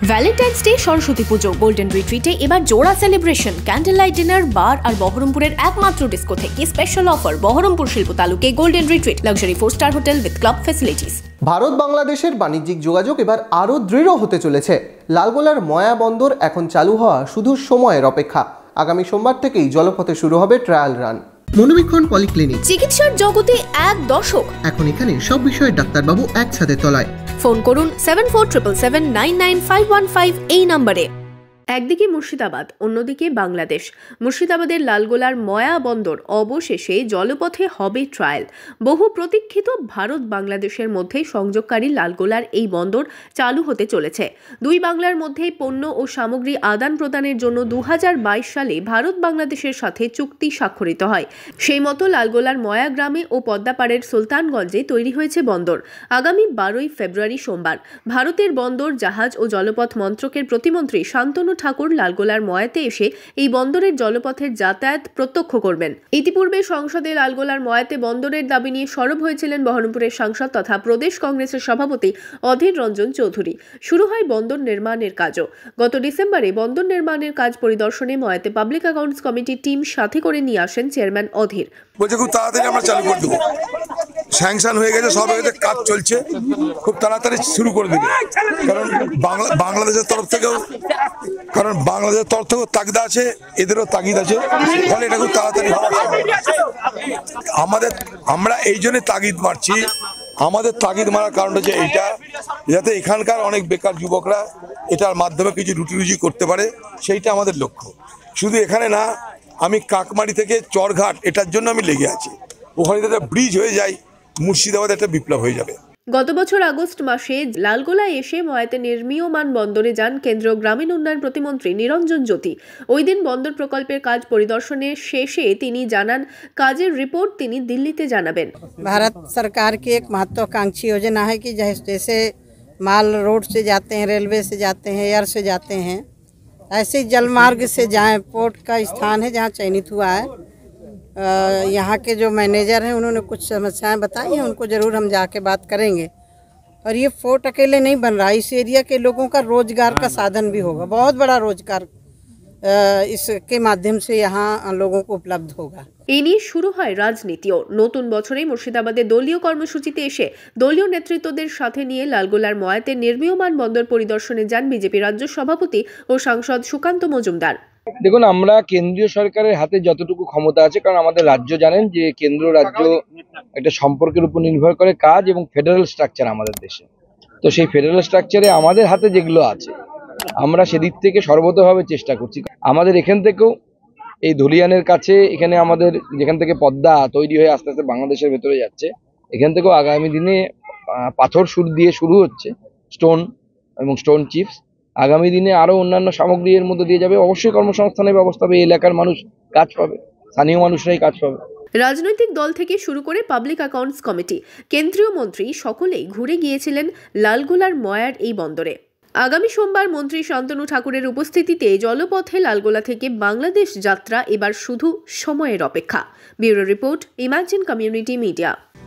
Valentine's day, Saraswati পুজো, golden রিট্রিটে এবার জোড়া celebration. Candle light dinner, bar আর বহরমপুরের একমাত্র ডিস্কো থেকে স্পেশাল অফার। বহরমপুর শিল্প তালুকে golden retreat, luxury four star hotel with club facilities. Bharat বাংলাদেশের বাণিজ্যিক যোগাযোগ এবার আরও দৃঢ় হতে চলেছে। লালগোলার ময়া বন্দর এখন চালু হওয়া শুধু সময়ের অপেক্ষা। আগামী সোমবার থেকেই জলপথে শুরু হবে ট্রায়াল রান। মনোবীক্ষণ পলিক্লিনিক, চিকিৎসার জগতে এক দশক। এখন এখানে সব বিষয়ে ডাক্তারবাবু একসাথে তলায়। ফোন করুন 7477799515 এই নম্বরে। একদিকে মুর্শিদাবাদ, অন্যদিকে বাংলাদেশ। মুর্শিদাবাদের লালগোলার ময়া বন্দর অবশেষে জলপথে হবে ট্রায়াল। বহু প্রতীক্ষিত ভারত বাংলাদেশের মধ্যে সংযোগকারী লালগোলার এই বন্দর চালু হতে চলেছে। দুই বাংলার মধ্যে পণ্য ও সামগ্রী আদান প্রদানের জন্য 2022 সালে ভারত বাংলাদেশের সাথে চুক্তি স্বাক্ষরিত হয়। সেই মতো লালগোলার ময়া গ্রামে ও পদ্মাপাড়ের সুলতানগঞ্জে তৈরি হয়েছে বন্দর। আগামী 12 ফেব্রুয়ারি সোমবার ভারতের বন্দর, জাহাজ ও জলপথ মন্ত্রকের প্রতিমন্ত্রী শান্তনু ঠাকুর লালগোলার ময়াতে এসে এই বন্দরের জলপথের যাতায়াত প্রত্যক্ষ করবেন। ইতিপূর্বে সংসদে লালগোলার ময়াতে বন্দরের দাবি নিয়ে সরব হয়েছিলেন বহরমপুরের সাংসদ তথা প্রদেশ কংগ্রেসের সভাপতি অধীর রঞ্জন চৌধুরী। শুরু হয় বন্দর নির্মাণের কাজও। গত ডিসেম্বরে বন্দর নির্মাণের কাজ পরিদর্শনে ময়াতে পাবলিক অ্যাকাউন্টস কমিটির টিম সাথে করে নিয়ে আসেন চেয়ারম্যান অধীর। বলছে খুব তাড়াতাড়ি আমরা চালু করে দেবো, স্যাংশন হয়ে গেছে, সব হয়ে গেছে, কাজ চলছে, খুব তাড়াতাড়ি শুরু করে দেবে। কারণ বাংলাদেশের তরফ থেকেও তাগিদ আছে, এদেরও তাগিদ আছে, ফলে এটা খুব তাড়াতাড়ি আমরা এই জন্য তাগিদ মারছি। আমাদের তাগিদ মারার কারণ হচ্ছে এইটা, যাতে এখানকার অনেক বেকার যুবকরা এটার মাধ্যমে কিছু রুটি করতে পারে, সেইটা আমাদের লক্ষ্য। শুধু এখানে না, আমি কাকমারি থেকে চরঘাট, এটার জন্য আমি লেগে আছি। ওখানে একটা ব্রিজ হয়ে যায়, মুর্শিদাবাদ একটা বিপ্লব হয়ে যাবে। গত বছর আগস্ট মাসে লালগোলায় এসে ময়াতে নির্মীয়মান বন্দরে যান কেন্দ্রীয় গ্রামীণ উন্নয়ন প্রতিমন্ত্রী নিরঞ্জন জ্যোতি। ওই দিন বন্দর প্রকল্পের কাজ পরিদর্শনের শেষে তিনি জানান, কাজের রিপোর্ট তিনি দিল্লিতে জানাবেন। भारत सरकार की एक महत्वाकांक्षी योजना है कि जैसे माल रोड से जाते हैं, रेलवे से जाते हैं, एयर से जाते हैं, ऐसे जलमार्ग से जाएं। पोर्ट का स्थान है जहां चयनित हुआ है। यहाँ के जो मैनेजर हैं उन्होंने कुछ समस्याएं बताई हैं, उनको ज़रूर हम जाके बात करेंगे। और ये फोर्ट अकेले नहीं बन रहा, इस एरिया के लोगों का रोज़गार का साधन भी होगा, बहुत बड़ा रोज़गार इसके माध्यम से यहाँ लोगों को उपलब्ध होगा। এই নিয়ে শুরু হয় রাজনীতিও। নতুন বছরে মুর্শিদাবাদে দলীয় কর্মসূচিতে এসে দলীয় নেতৃত্বদের সাথে নিয়ে লালগোলার ময়াতে নির্মীয়মান বন্দর পরিদর্শনে যান বিজেপি রাজ্য সভাপতি ও সাংসদ সুকান্ত মজুমদার। দেখুন, আমরা কেন্দ্রীয় সরকারের হাতে যতটুকু ক্ষমতা আছে, কারণ আমাদের রাজ্য জানেন যে কেন্দ্র রাজ্য একটা সম্পর্কের উপর নির্ভর করে কাজ, এবং ফেডারেল স্ট্রাকচার আমাদের দেশে। তো সেই ফেডারেল স্ট্রাকচারে আমাদের হাতে যেগুলো আছে, আমরা সেদিক থেকে সর্বতভাবে চেষ্টা করছি। আমাদের এখান থেকেও এই ধুলিয়ানের কাছে, এখানে আমাদের যেখান থেকে পদ্মা তৈরি হয়ে আস্তে আস্তে বাংলাদেশের ভেতরে যাচ্ছে, এখান থেকেও আগামী দিনে পাথর সুর দিয়ে শুরু হচ্ছে, স্টোন এবং স্টোন চিপস। আগামী দিনে আরো অন্যান্য সামগ্রী এর মধ্যে দিয়ে যাবে। অবশ্যই কর্মসংস্থানের ব্যবস্থা হবে, এলাকার মানুষ কাজ পাবে, স্থানীয় মানুষরাই কাজ পাবে। রাজনৈতিক দল থেকে শুরু করে পাবলিক অ্যাকাউন্টস কমিটি, কেন্দ্রীয় মন্ত্রী সকলেই ঘুরে গিয়েছিলেন লালগোলার ময়ার এই বন্দরে। আগামী সোমবার মন্ত্রী শান্তনু ঠাকুরের উপস্থিতিতে জলপথে লালগোলা থেকে বাংলাদেশ যাত্রা এবার শুধু সময়ের অপেক্ষা। Bureau report, imagine community media.